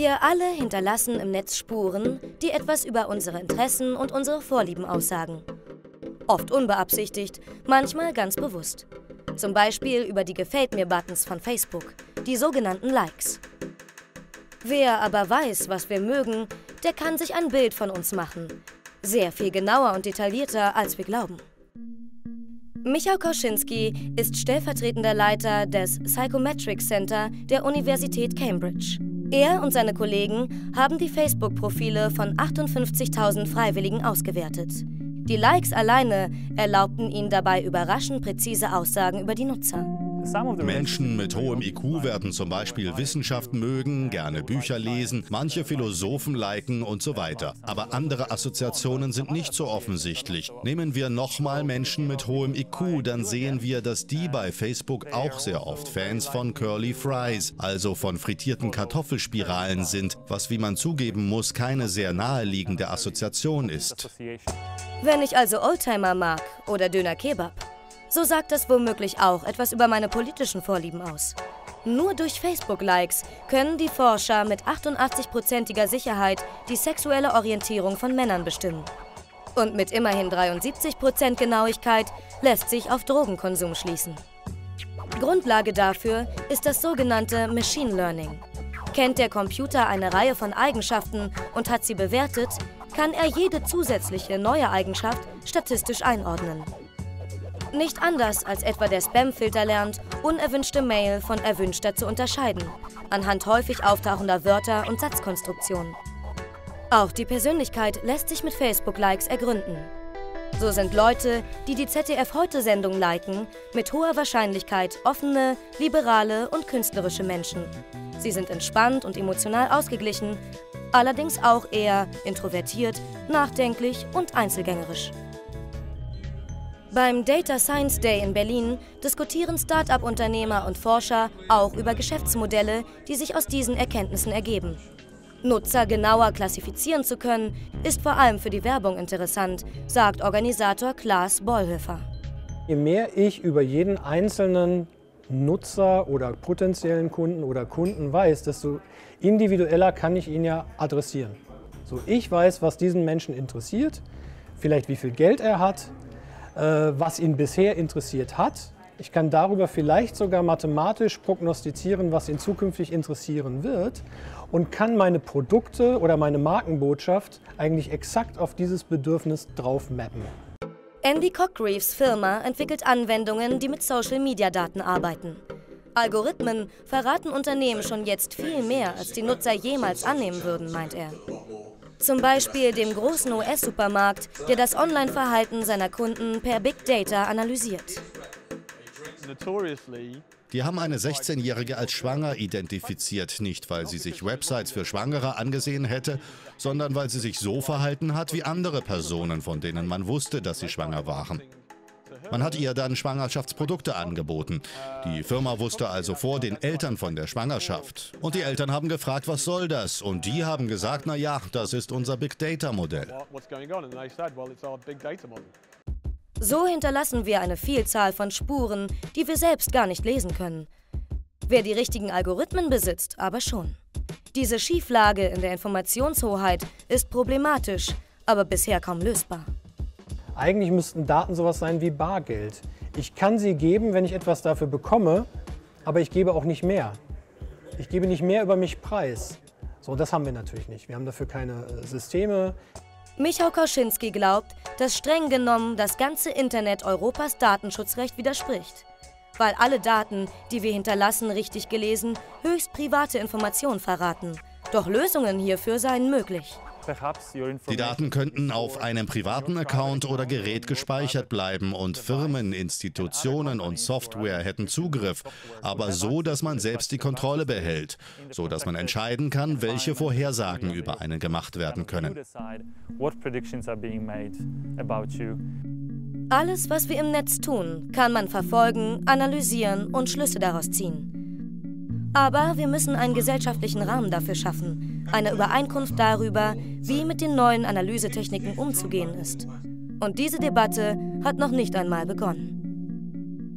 Wir alle hinterlassen im Netz Spuren, die etwas über unsere Interessen und unsere Vorlieben aussagen. Oft unbeabsichtigt, manchmal ganz bewusst. Zum Beispiel über die Gefällt-mir-Buttons von Facebook, die sogenannten Likes. Wer aber weiß, was wir mögen, der kann sich ein Bild von uns machen. Sehr viel genauer und detaillierter, als wir glauben. Michał Koszynski ist stellvertretender Leiter des Psychometric Center der Universität Cambridge. Er und seine Kollegen haben die Facebook-Profile von 58.000 Freiwilligen ausgewertet. Die Likes alleine erlaubten ihnen dabei überraschend präzise Aussagen über die Nutzer. Menschen mit hohem IQ werden zum Beispiel Wissenschaft mögen, gerne Bücher lesen, manche Philosophen liken und so weiter. Aber andere Assoziationen sind nicht so offensichtlich. Nehmen wir nochmal Menschen mit hohem IQ, dann sehen wir, dass die bei Facebook auch sehr oft Fans von Curly Fries, also von frittierten Kartoffelspiralen sind, was, wie man zugeben muss, keine sehr naheliegende Assoziation ist. Wenn ich also Oldtimer mag oder Döner Kebab, so sagt das womöglich auch etwas über meine politischen Vorlieben aus. Nur durch Facebook-Likes können die Forscher mit 88%iger Sicherheit die sexuelle Orientierung von Männern bestimmen. Und mit immerhin 73% Genauigkeit lässt sich auf Drogenkonsum schließen. Grundlage dafür ist das sogenannte Machine Learning. Kennt der Computer eine Reihe von Eigenschaften und hat sie bewertet, kann er jede zusätzliche neue Eigenschaft statistisch einordnen. Nicht anders als etwa der Spam-Filter lernt, unerwünschte Mail von erwünschter zu unterscheiden, anhand häufig auftauchender Wörter und Satzkonstruktionen. Auch die Persönlichkeit lässt sich mit Facebook-Likes ergründen. So sind Leute, die die ZDF-Heute-Sendung liken, mit hoher Wahrscheinlichkeit offene, liberale und künstlerische Menschen. Sie sind entspannt und emotional ausgeglichen, allerdings auch eher introvertiert, nachdenklich und einzelgängerisch. Beim Data Science Day in Berlin diskutieren Start-up-Unternehmer und Forscher auch über Geschäftsmodelle, die sich aus diesen Erkenntnissen ergeben. Nutzer genauer klassifizieren zu können, ist vor allem für die Werbung interessant, sagt Organisator Klaas Bollhofer. Je mehr ich über jeden einzelnen Nutzer oder potenziellen Kunden oder Kunden weiß, desto individueller kann ich ihn ja adressieren. So, ich weiß, was diesen Menschen interessiert, vielleicht wie viel Geld er hat, was ihn bisher interessiert hat. Ich kann darüber vielleicht sogar mathematisch prognostizieren, was ihn zukünftig interessieren wird und kann meine Produkte oder meine Markenbotschaft eigentlich exakt auf dieses Bedürfnis drauf mappen. Andy Cockreeves Firma entwickelt Anwendungen, die mit Social-Media-Daten arbeiten. Algorithmen verraten Unternehmen schon jetzt viel mehr, als die Nutzer jemals annehmen würden, meint er. Zum Beispiel dem großen US-Supermarkt, der das Online-Verhalten seiner Kunden per Big Data analysiert. Die haben eine 16-Jährige als schwanger identifiziert, nicht weil sie sich Websites für Schwangere angesehen hätte, sondern weil sie sich so verhalten hat wie andere Personen, von denen man wusste, dass sie schwanger waren. Man hat ihr dann Schwangerschaftsprodukte angeboten. Die Firma wusste also vor den Eltern von der Schwangerschaft. Und die Eltern haben gefragt, was soll das? Und die haben gesagt, na ja, das ist unser Big Data Modell. So hinterlassen wir eine Vielzahl von Spuren, die wir selbst gar nicht lesen können. Wer die richtigen Algorithmen besitzt, aber schon. Diese Schieflage in der Informationshoheit ist problematisch, aber bisher kaum lösbar. Eigentlich müssten Daten sowas sein wie Bargeld. Ich kann sie geben, wenn ich etwas dafür bekomme, aber ich gebe auch nicht mehr. Ich gebe nicht mehr über mich preis. So, das haben wir natürlich nicht. Wir haben dafür keine Systeme. Michał Koszynski glaubt, dass streng genommen das ganze Internet Europas Datenschutzrecht widerspricht. Weil alle Daten, die wir hinterlassen, richtig gelesen, höchst private Informationen verraten. Doch Lösungen hierfür seien möglich. Die Daten könnten auf einem privaten Account oder Gerät gespeichert bleiben und Firmen, Institutionen und Software hätten Zugriff, aber so, dass man selbst die Kontrolle behält, so dass man entscheiden kann, welche Vorhersagen über einen gemacht werden können. Alles, was wir im Netz tun, kann man verfolgen, analysieren und Schlüsse daraus ziehen. Aber wir müssen einen gesellschaftlichen Rahmen dafür schaffen, eine Übereinkunft darüber, wie mit den neuen Analysetechniken umzugehen ist. Und diese Debatte hat noch nicht einmal begonnen.